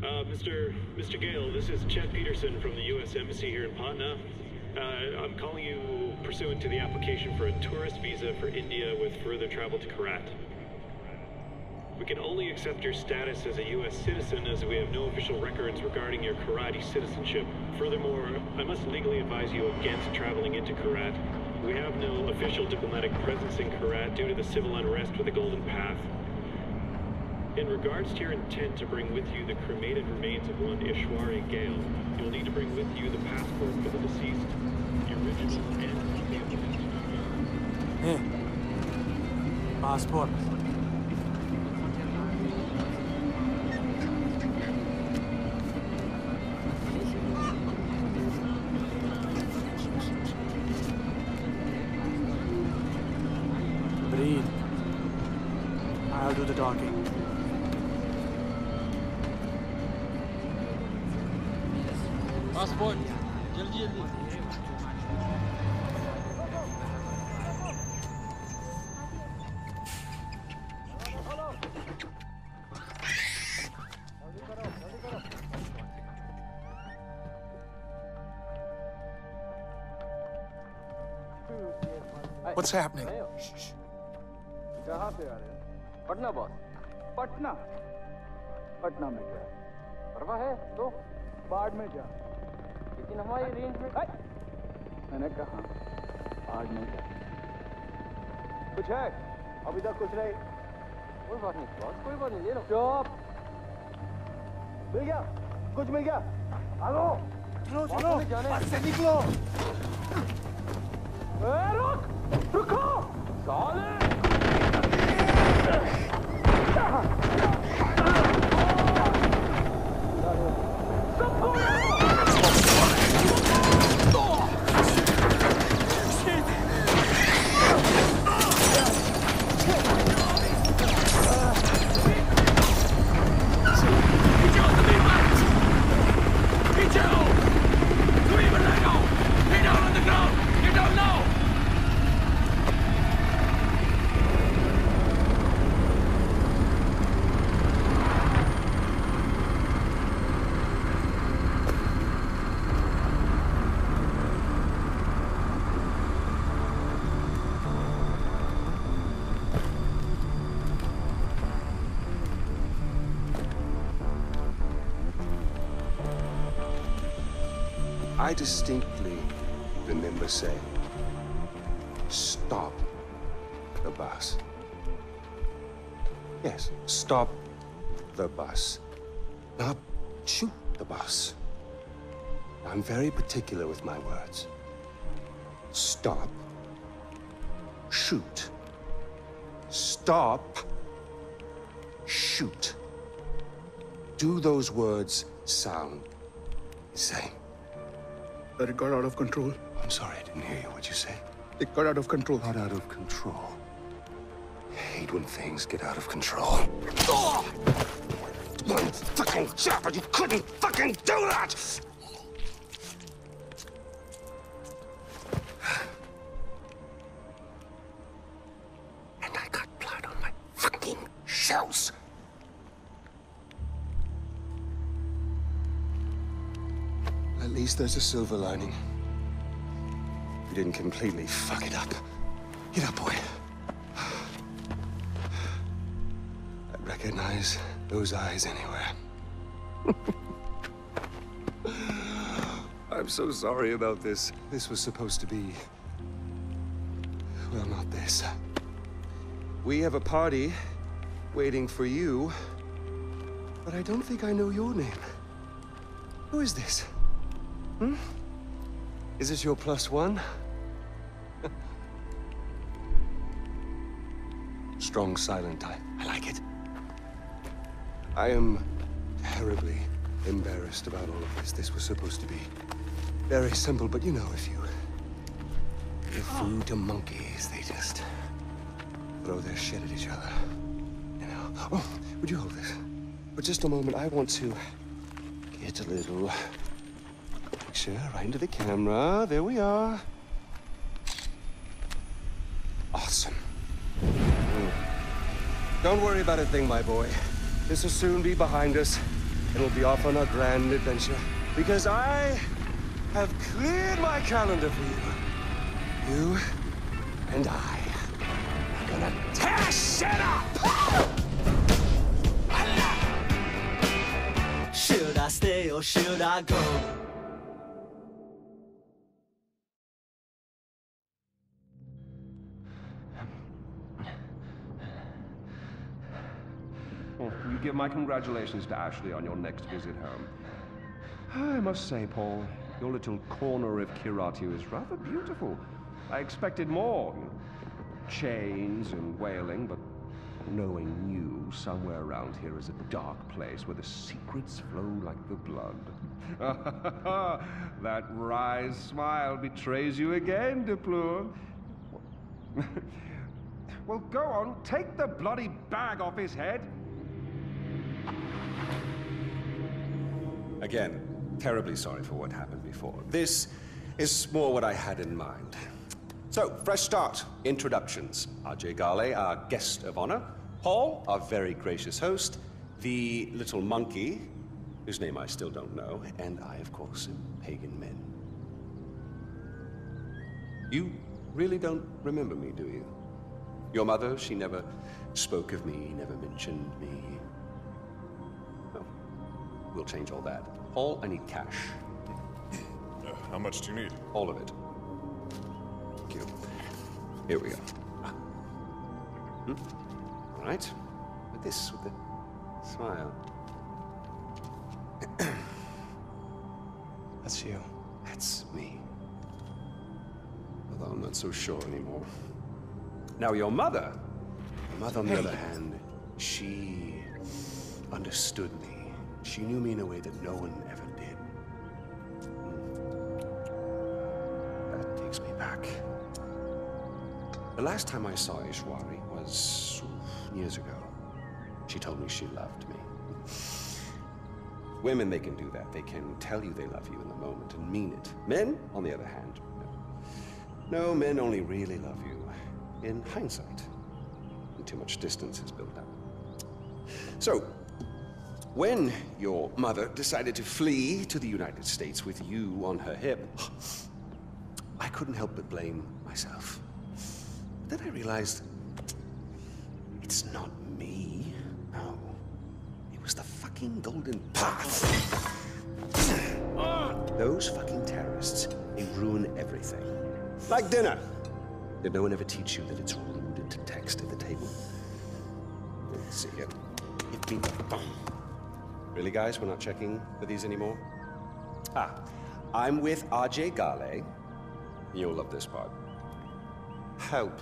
Mr. Gale, this is Chet Peterson from the U.S. Embassy here in Patna. I'm calling you pursuant to the application for a tourist visa for India with further travel to Korat. We can only accept your status as a U.S. citizen as we have no official records regarding your Karati citizenship. Furthermore, I must legally advise you against traveling into Korat. We have no official diplomatic presence in Korat due to the civil unrest with the Golden Path. In regards to your intent to bring with you the cremated remains of one Ishwari Gale, you'll need to bring with you the passport for the deceased, the original and the Hey, passport. Breathe. I'll do the talking. Passport जल्दी जल्दी What's happening? कहाँ से आ रहे हैं? Patna boss. Patna? Patna में क्या है? परवाह है तो बाढ़ में जा। लेकिन हमारी रेंज में मैंने कहा बाढ़ में जा। कुछ है? अभी तक कुछ नहीं। कोई बात नहीं बॉस, कोई बात नहीं, ले लो। चुप। मिल गया? कुछ मिल गया? आलो। चलो चलो। बस से निकलो। रुक! रुको! साले! I distinctly remember saying, stop the bus. Yes, stop the bus. Not shoot the bus. I'm very particular with my words. Stop. Shoot. Stop. Shoot. Do those words sound the same? But it got out of control. I'm sorry, I didn't hear you. What'd you say? It got out of control. Got out of control. I hate when things get out of control. Oh! One fucking job, but you couldn't fucking do that! And I got blood on my fucking shoes. At least there's a silver lining. We didn't completely fuck it up. Get up, boy. I'd recognize those eyes anywhere. I'm so sorry about this. This was supposed to be... well, not this. We have a party waiting for you, but I don't think I know your name. Who is this? Hmm? Is this your +1? Strong, silent type. I like it. I am terribly embarrassed about all of this. This was supposed to be very simple, but you know, if you give food to monkeys, they just throw their shit at each other. You know? Oh, would you hold this? For just a moment, I want to get a little picture right into the camera. There we are. Awesome. Don't worry about a thing, my boy. This will soon be behind us. and we'll be off on a grand adventure. Because I have cleared my calendar for you. You and I are gonna tear shit up! Should I stay or should I go? Well, you give my congratulations to Ashley on your next visit home. I must say, Paul, your little corner of Kiratu is rather beautiful. I expected more. Chains and wailing, but knowing you, somewhere around here is a dark place where the secrets flow like the blood. That wry smile betrays you again, Duplour. Well, go on, take the bloody bag off his head. Again, terribly sorry for what happened before. This is more what I had in mind. So, fresh start. Introductions. Ajay Ghale, our guest of honor. Paul, our very gracious host. The little monkey, whose name I still don't know. And I, of course, am Pagan Min. You really don't remember me, do you? Your mother, she never spoke of me, never mentioned me. No. We'll change all that. Paul, I need cash. How much do you need? All of it. Thank you. Here we go. All right. With this, with the smile. That's you. That's me. Although I'm not so sure anymore. Now, your mother, on the other hand, she understood me. She knew me in a way that no one ever did. That takes me back. The last time I saw Ishwari was years ago. She told me she loved me. Women, they can do that. They can tell you they love you in the moment and mean it. Men, on the other hand, no, men only really love you in hindsight. And too much distance is built up. So, when your mother decided to flee to the United States with you on her hip, I couldn't help but blame myself. Then I realized it's not me. No. It was the fucking Golden Path. Those fucking terrorists, they ruin everything. Like dinner. Did no one ever teach you that it's rude to text at the table? Let's see here. Hit me. Really, guys? We're not checking for these anymore? I'm with Ajay Ghale. You'll love this part. Help.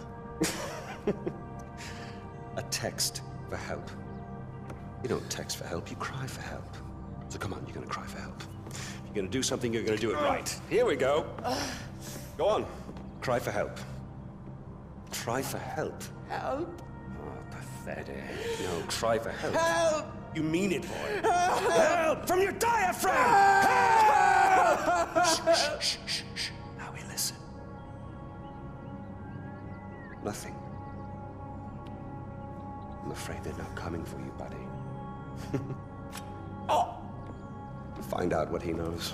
A text for help. You don't text for help, you cry for help. So come on, you're gonna cry for help. If you're gonna do something, you're gonna do it right. Here we go. Go on. Cry for help. Cry for help. Help! Oh, pathetic. No, cry for help. Help! You mean it, boy. Help! From your diaphragm! Help! Shh, shh, shh, shh. Now we listen. Nothing. I'm afraid they're not coming for you, buddy. Oh! Find out what he knows.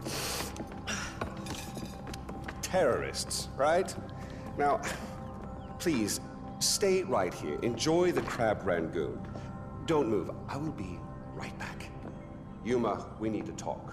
Terrorists, right? Now, please, stay right here. Enjoy the crab rangoon. Don't move. I will be right back. Yuma, we need to talk.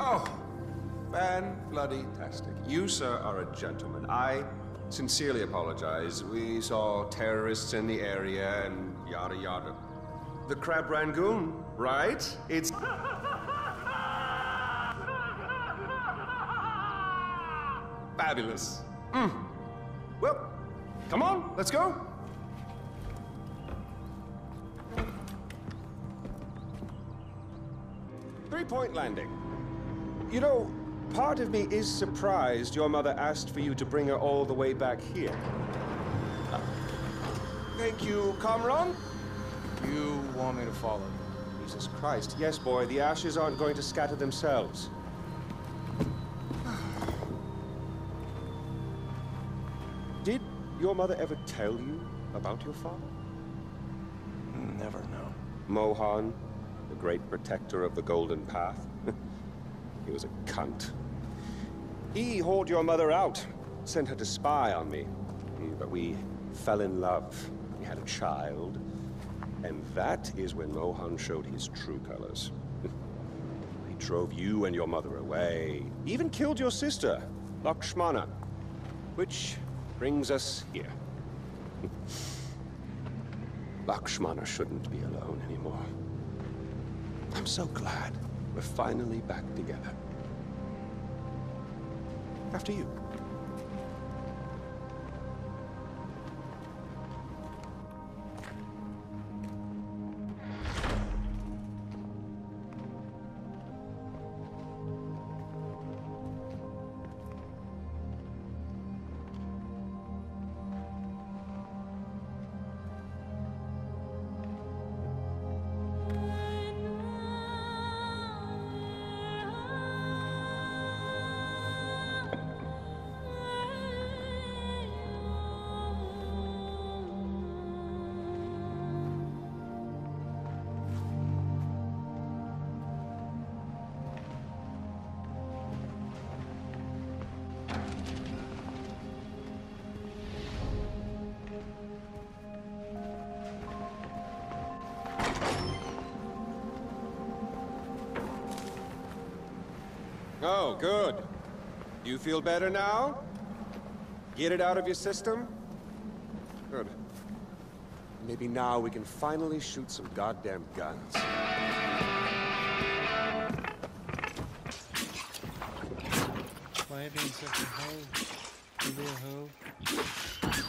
Oh, fan-bloody-tastic. You, sir, are a gentleman. I sincerely apologize. We saw terrorists in the area and yada yada. The Crab Rangoon, right? It's... fabulous. Well, come on, let's go. Three-point landing. You know, part of me is surprised your mother asked for you to bring her all the way back here. Thank you, Kamran. You want me to follow? Jesus Christ. Yes, boy, the ashes aren't going to scatter themselves. Did your mother ever tell you about your father? Never know. Mohan, the great protector of the Golden Path. He was a cunt. He hauled your mother out, sent her to spy on me. But we fell in love. We had a child. And that is when Mohan showed his true colors. He drove you and your mother away. He even killed your sister, Lakshmana. Which brings us here. Lakshmana shouldn't be alone anymore. I'm so glad we're finally back together. After you. Oh, good. You feel better now? Get it out of your system? Good. Maybe now we can finally shoot some goddamn guns. Why being such a hoe? You be a hoe?